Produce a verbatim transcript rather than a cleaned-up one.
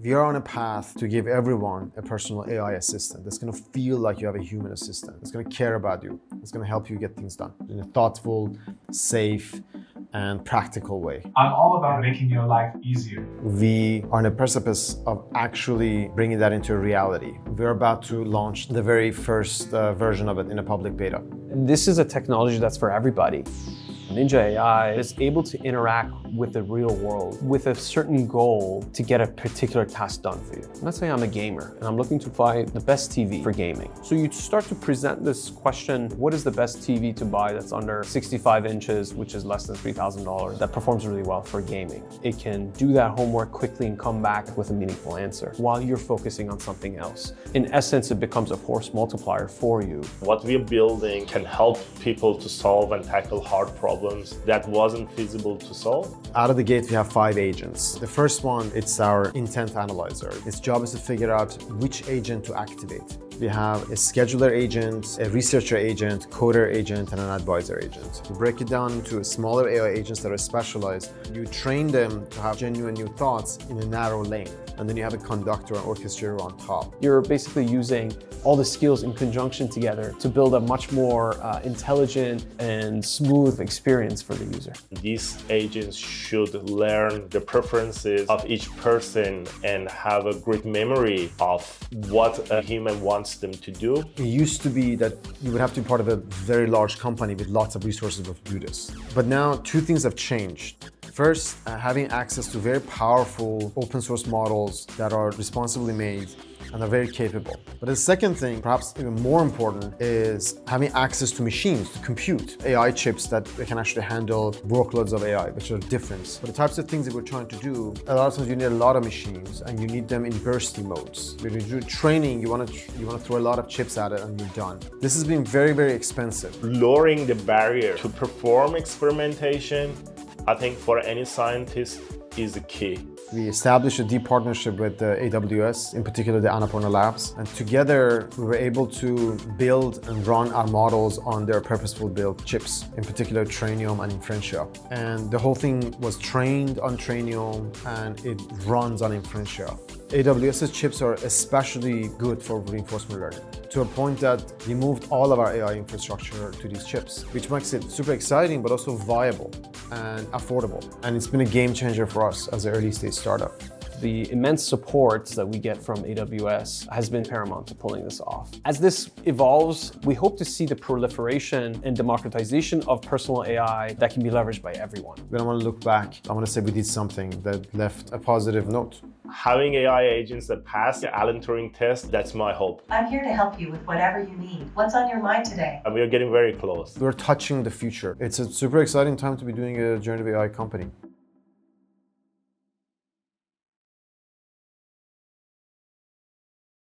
We are on a path to give everyone a personal A I assistant that's going to feel like you have a human assistant. It's going to care about you. It's going to help you get things done in a thoughtful, safe, and practical way. I'm all about making your life easier. We are on the precipice of actually bringing that into reality. We're about to launch the very first uh, version of it in a public beta. This is a technology that's for everybody. Ninja A I is able to interact with the real world with a certain goal to get a particular task done for you. Let's say I'm a gamer and I'm looking to buy the best T V for gaming. So you start to present this question, what is the best T V to buy that's under sixty-five inches, which is less than three thousand dollars, that performs really well for gaming? It can do that homework quickly and come back with a meaningful answer while you're focusing on something else. In essence, it becomes a force multiplier for you. What we're building can help people to solve and tackle hard problems that wasn't feasible to solve. Out of the gate, we have five agents. The first one, it's our intent analyzer. Its job is to figure out which agent to activate. We have a scheduler agent, a researcher agent, coder agent, and an advisor agent. We break it down into smaller A I agents that are specialized. You train them to have genuine new thoughts in a narrow lane. And then you have a conductor and orchestrator on top. You're basically using all the skills in conjunction together to build a much more uh, intelligent and smooth experience for the user. These agents should learn the preferences of each person and have a great memory of what a human wants them to do. It used to be that you would have to be part of a very large company with lots of resources to do this. But now two things have changed. First, uh, having access to very powerful open source models that are responsibly made and are very capable. But the second thing, perhaps even more important, is having access to machines, to compute, A I chips that can actually handle workloads of A I, which are different. But the types of things that we're trying to do, a lot of times you need a lot of machines and you need them in bursty modes. When you do training, you want to you want to throw a lot of chips at it and you're done. This has been very, very expensive. Lowering the barrier to perform experimentation, I think for any scientist, is the key. We established a deep partnership with uh, A W S, in particular the Annapurna Labs, and together we were able to build and run our models on their purposeful built chips, in particular Trainium and Inferentia. And the whole thing was trained on Trainium and it runs on Inferentia. AWS's chips are especially good for reinforcement learning, to a point that we moved all of our A I infrastructure to these chips, which makes it super exciting, but also viable and affordable. And it's been a game changer for us as an early stage startup. The immense support that we get from A W S has been paramount to pulling this off. As this evolves, we hope to see the proliferation and democratization of personal A I that can be leveraged by everyone. When I want to look back, I want to say we did something that left a positive note. Having A I agents that pass the Alan Turing test, that's my hope. I'm here to help you with whatever you need. What's on your mind today? And we are getting very close. We're touching the future. It's a super exciting time to be doing a generative A I company.